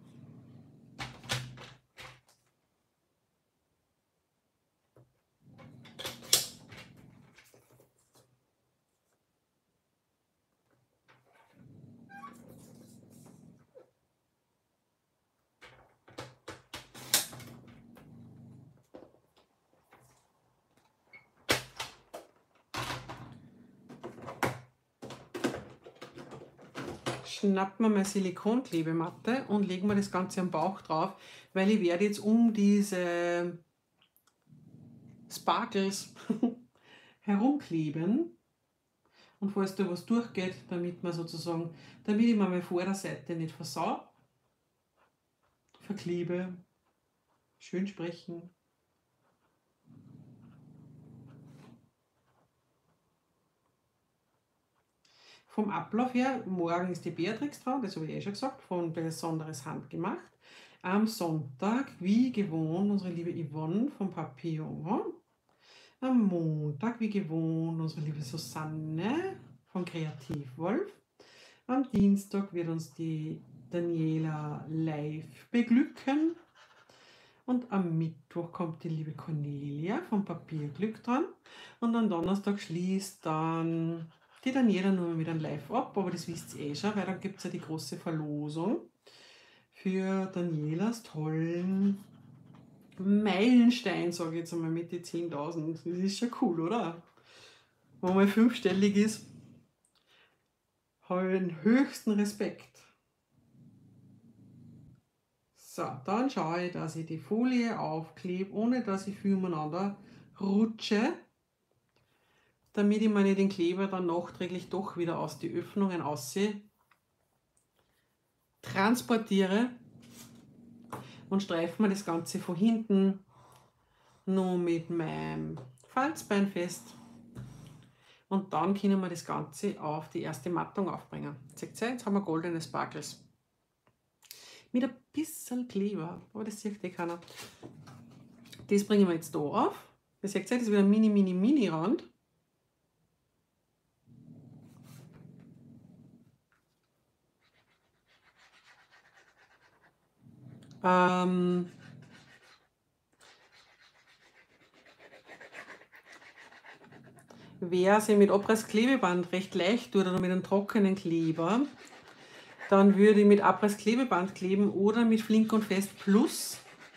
Schnappen wir meine Silikonklebematte und legen wir das Ganze am Bauch drauf, weil ich werde jetzt um diese Sparkles herumkleben. Und falls da was durchgeht, damit man sozusagen, damit ich mir meine Vorderseite nicht versau, verklebe, schön sprechen. Vom Ablauf her, morgen ist die Beatrix dran, das habe ich eh schon gesagt, von Besonderes Handgemacht. Am Sonntag, wie gewohnt, unsere liebe Yvonne vom Papillon. Am Montag, wie gewohnt, unsere liebe Susanne von Kreativwolf. Am Dienstag wird uns die Daniela live beglücken. Und am Mittwoch kommt die liebe Cornelia vom Papierglück dran. Und am Donnerstag schließt dann die Daniela nur mit einem Live ab, aber das wisst ihr eh schon, weil dann gibt es ja die große Verlosung für Danielas tollen Meilenstein, sage ich jetzt einmal, mit den zehntausend. Das ist schon cool, oder? Wenn man fünfstellig ist, habe ich den höchsten Respekt. So, dann schaue ich, dass ich die Folie aufklebe, ohne dass ich viel umeinander rutsche, damit ich mir nicht den Kleber dann nachträglich doch wieder aus die Öffnungen aussehe, transportiere und streife mir das Ganze von hinten nur mit meinem Falzbein fest. Und dann können wir das Ganze auf die erste Mattung aufbringen. Seht ihr, jetzt haben wir goldene Sparkles. Mit ein bisschen Kleber, aber das sieht eh keiner. Das bringen wir jetzt da auf. Ihr seht, das ist wieder ein mini, mini, mini Rand. Ähm, wer sich mit Abrissklebeband recht leicht tut oder mit einem trockenen Kleber, dann würde ich mit Abrissklebeband kleben oder mit Flink und Fest Plus,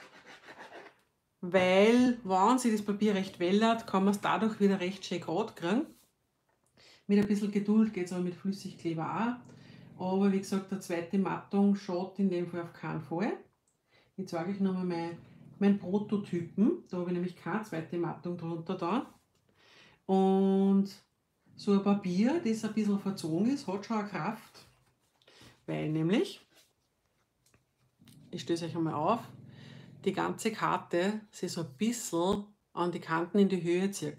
weil, wenn sich das Papier recht wellert, kann man es dadurch wieder recht schön gerade kriegen. Mit ein bisschen Geduld geht es aber mit Flüssigkleber auch. Aber wie gesagt, der zweite Mattung schaut in dem Fall auf keinen Fall. Jetzt zeige ich nochmal meinen mein Prototypen. Da habe ich nämlich keine zweite Mattung drunter da. Und so ein Papier, das ein bisschen verzogen ist, hat schon eine Kraft, weil nämlich, ich stöße euch einmal auf, die ganze Karte sich so ein bisschen an die Kanten in die Höhe zieht.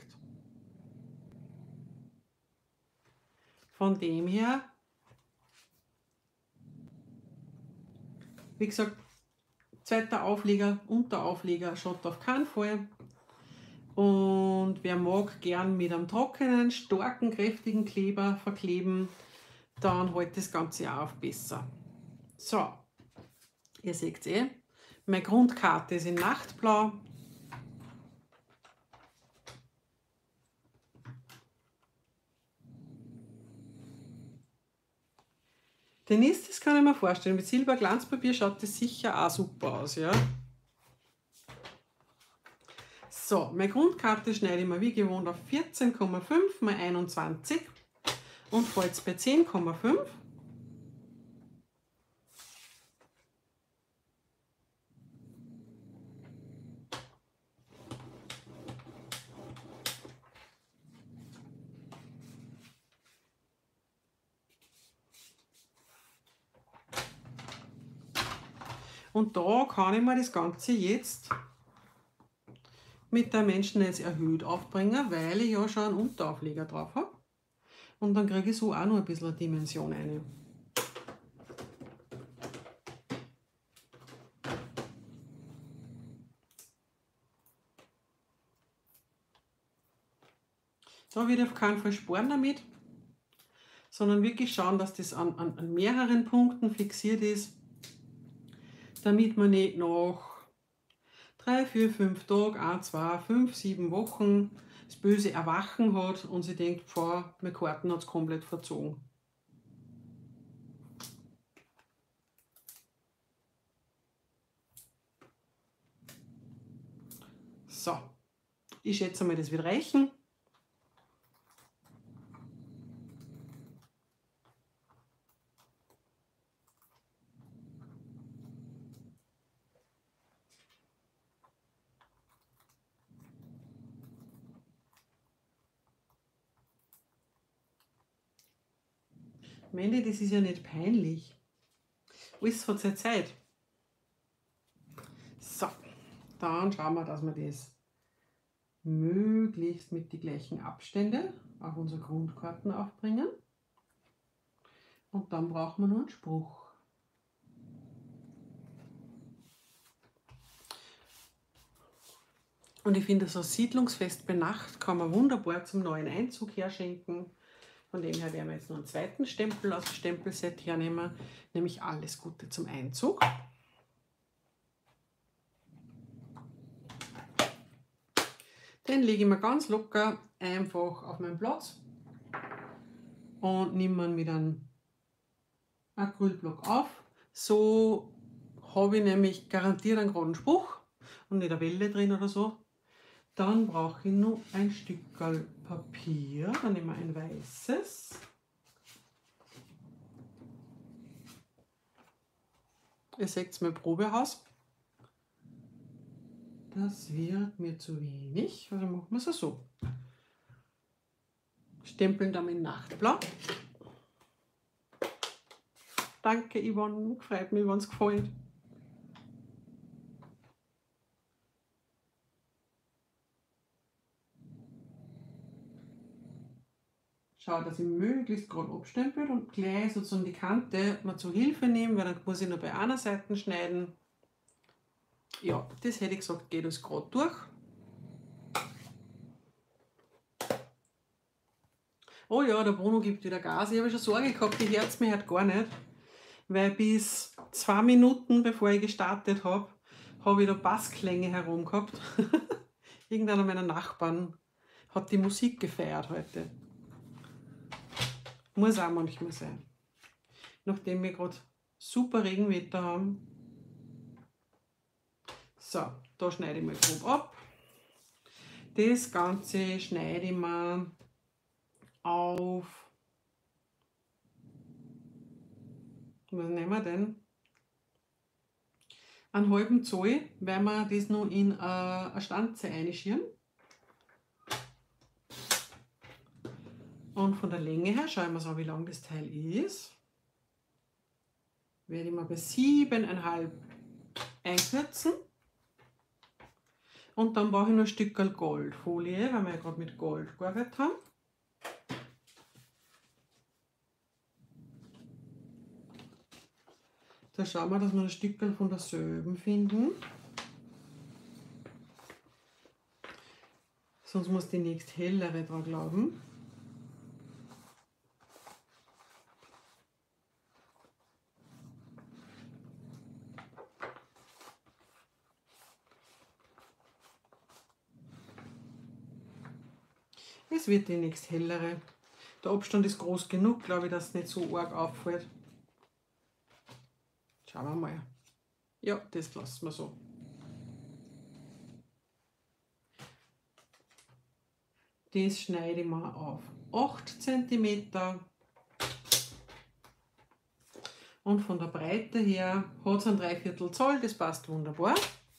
Von dem her, wie gesagt, zweiter Aufleger, Unteraufleger schaut auf keinen Fall. Und wer mag gern mit einem trockenen, starken, kräftigen Kleber verkleben, dann hält das Ganze auch auf besser. So, ihr seht es eh, meine Grundkarte ist in Nachtblau. Denise, das kann ich mir vorstellen, mit Silberglanzpapier schaut das sicher auch super aus, ja. So, meine Grundkarte schneide ich mir wie gewohnt auf vierzehn Komma fünf mal einundzwanzig und falte bei zehn Komma fünf. Und da kann ich mir das Ganze jetzt mit der Menschennetz erhöht aufbringen, weil ich ja schon einen Unteraufleger drauf habe. Und dann kriege ich so auch noch ein bisschen eine Dimension rein. Da würde ich auf keinen Fall sparen damit, sondern wirklich schauen, dass das an, an, an mehreren Punkten fixiert ist, damit man nicht nach drei, vier, fünf Tage, eins, zwei, fünf, sieben Wochen das böse Erwachen hat und sie denkt, boah, meine Karten hat es komplett verzogen. So, ich schätze mal, das wird reichen. Am Ende, das ist ja nicht peinlich. Alles hat seine Zeit. So, dann schauen wir, dass wir das möglichst mit den gleichen Abständen auf unsere Grundkarten aufbringen. Und dann brauchen wir nur einen Spruch. Und ich finde, so ein Siedlungsfest bei Nacht kann man wunderbar zum neuen Einzug herschenken. Von dem her werden wir jetzt noch einen zweiten Stempel aus dem Stempelset hernehmen, nämlich alles Gute zum Einzug. Den lege ich mir ganz locker einfach auf meinen Platz und nehme ihn mit einem Acrylblock auf. So habe ich nämlich garantiert einen geraden Spruch und nicht eine Welle drin oder so. Dann brauche ich noch ein Stück Papier, dann nehmen wir ein weißes. Ihr seht mein Probehaus. Das wird mir zu wenig, also machen wir es so. Stempeln dann in Nachtblau. Danke Yvonne, freut mich, wenn es gefällt. Schau, dass ich möglichst gerade abstempelt und gleich sozusagen die Kante mal zur Hilfe nehmen, weil dann muss ich nur bei einer Seite schneiden. Ja, das hätte ich gesagt, geht uns gerade durch. Oh ja, der Bruno gibt wieder Gas. Ich habe schon Sorge gehabt, die Herz mir hört gar nicht. Weil bis zwei Minuten bevor ich gestartet habe, habe ich da Bassklänge herum gehabt. Irgendeiner meiner Nachbarn hat die Musik gefeiert heute. Muss auch manchmal sein. Nachdem wir gerade super Regenwetter haben. So, da schneide ich mal grob ab. Das Ganze schneide ich mal auf, was nehmen wir denn? Einen halben Zoll, weil wir das noch in eine Stanze einschieren. Und von der Länge her, schauen wir so, wie lang das Teil ist, werde ich mal bei siebeneinhalb einkürzen. Und dann brauche ich noch ein Stück Goldfolie, weil wir ja gerade mit Gold gearbeitet haben. Da schauen wir, dass wir ein Stück von derselben finden. Sonst muss die nächste hellere dran glauben. Es wird die nächste hellere. Der Abstand ist groß genug, glaube ich, dass es nicht so arg auffällt. Schauen wir mal. Ja, das lassen wir so. Das schneide ich mal auf acht Zentimeter. Und von der Breite her hat es ein Dreiviertel Zoll, das passt wunderbar.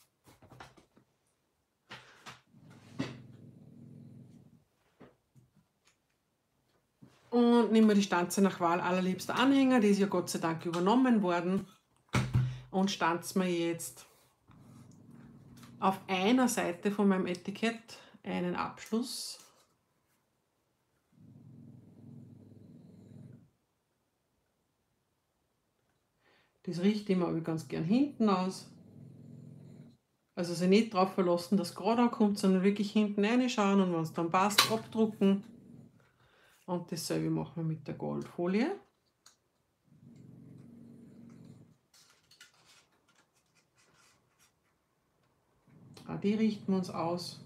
Und nehmen wir die Stanze nach Wahl allerliebster Anhänger, die ist ja Gott sei Dank übernommen worden. Und stanzen wir jetzt auf einer Seite von meinem Etikett einen Abschluss. Das riecht immer aber ganz gern hinten aus. Also sich nicht darauf verlassen, dass es gerade ankommt, sondern wirklich hinten reinschauen und wenn es dann passt, abdrucken. Und dasselbe machen wir mit der Goldfolie. Auch die richten wir uns aus.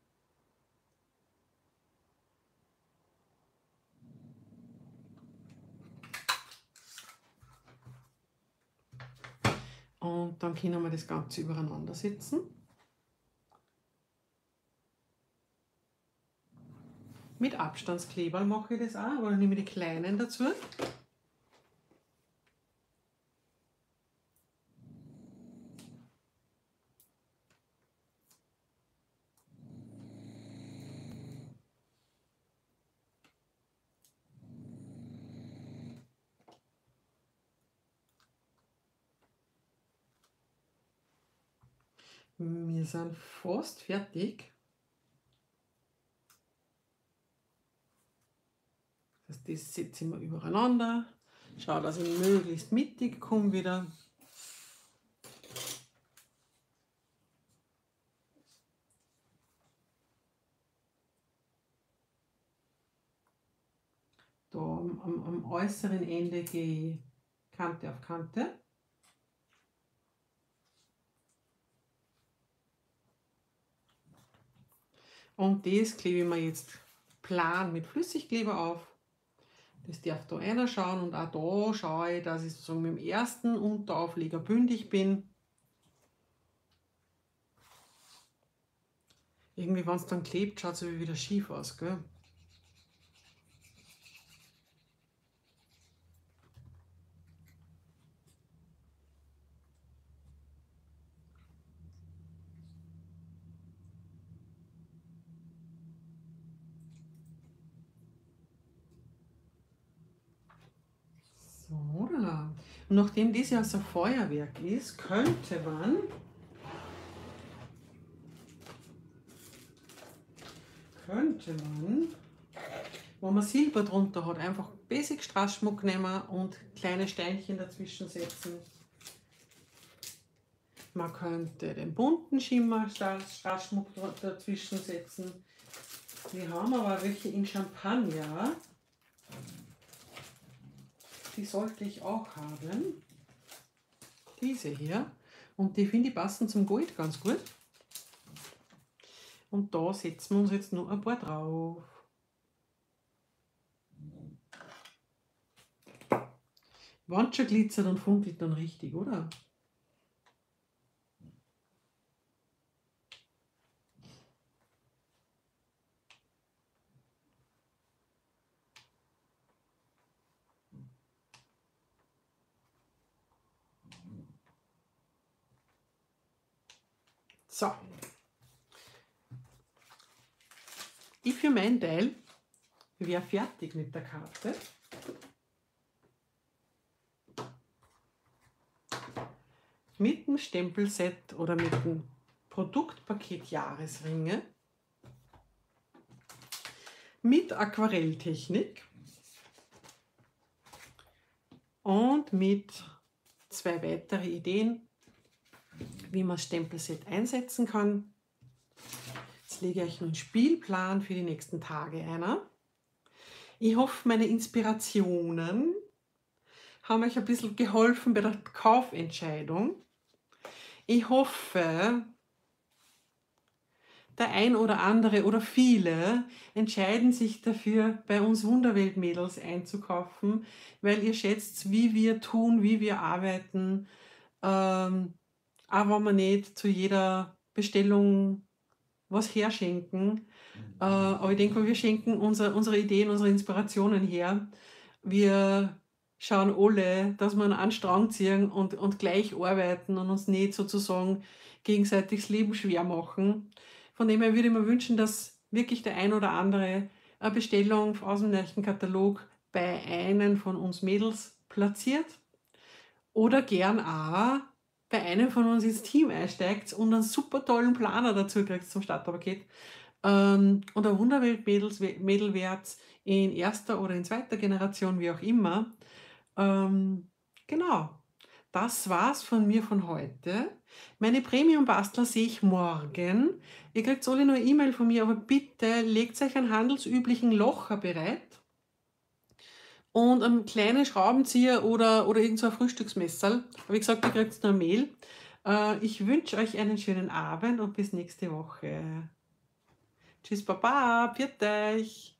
Und dann können wir das Ganze übereinander setzen. Mit Abstandskleber mache ich das auch, aber dann nehme ich die kleinen dazu. Wir sind fast fertig. Das, das setze ich mal übereinander. Schau, dass ich möglichst mittig komme wieder. Da am, am, am äußeren Ende gehe ich Kante auf Kante. Und das klebe ich mir jetzt plan mit Flüssigkleber auf. Das darf da einer schauen und auch da schaue ich, dass ich sozusagen mit dem ersten Unteraufleger bündig bin. Irgendwie, wenn es dann klebt, schaut es wieder schief aus, gell? So, da. Und nachdem das ja so ein Feuerwerk ist, könnte man könnte man, wenn man Silber drunter hat, einfach Basic Strassschmuck nehmen und kleine Steinchen dazwischen setzen. Man könnte den bunten Schimmer Strassschmuck dazwischen setzen. Wir haben aber welche in Champagner. Die sollte ich auch haben. Diese hier. Und die finde ich passen zum Gold ganz gut. Und da setzen wir uns jetzt noch ein paar drauf. Wenn es schon glitzert und funkelt, dann richtig, oder? So. Ich für meinen Teil wäre fertig mit der Karte. Mit dem Stempelset oder mit dem Produktpaket Jahresringe. Mit Aquarelltechnik. Und mit zwei weitere Ideen, wie man das Stempelset einsetzen kann. Jetzt lege ich einen Spielplan für die nächsten Tage ein. Ich hoffe, meine Inspirationen haben euch ein bisschen geholfen bei der Kaufentscheidung. Ich hoffe, der ein oder andere oder viele entscheiden sich dafür, bei uns Wunderwelt-Mädels einzukaufen, weil ihr schätzt, wie wir tun, wie wir arbeiten, ähm, auch wenn wir nicht zu jeder Bestellung was herschenken. Äh, aber ich denke, wir schenken unsere, unsere Ideen, unsere Inspirationen her. Wir schauen alle, dass wir einen Strang ziehen und, und gleich arbeiten und uns nicht sozusagen gegenseitig das Leben schwer machen. Von dem her würde ich mir wünschen, dass wirklich der ein oder andere eine Bestellung aus dem nächsten Katalog bei einem von uns Mädels platziert oder gern auch bei einem von uns ins Team einsteigt und einen super tollen Planer dazu kriegt zum Starterpaket. Ähm, und ein Wunderwelt-Mädel wird in erster oder in zweiter Generation, wie auch immer. Ähm, genau, das war's von mir von heute. Meine Premium-Bastler sehe ich morgen. Ihr kriegt alle nur eine E-Mail von mir, aber bitte legt euch einen handelsüblichen Locher bereit und einen kleinen Schraubenzieher oder, oder irgend so ein Frühstücksmesserl. Wie gesagt, ihr kriegt nur eine Mail. Äh, ich wünsche euch einen schönen Abend und bis nächste Woche. Tschüss, Baba, pfiat euch!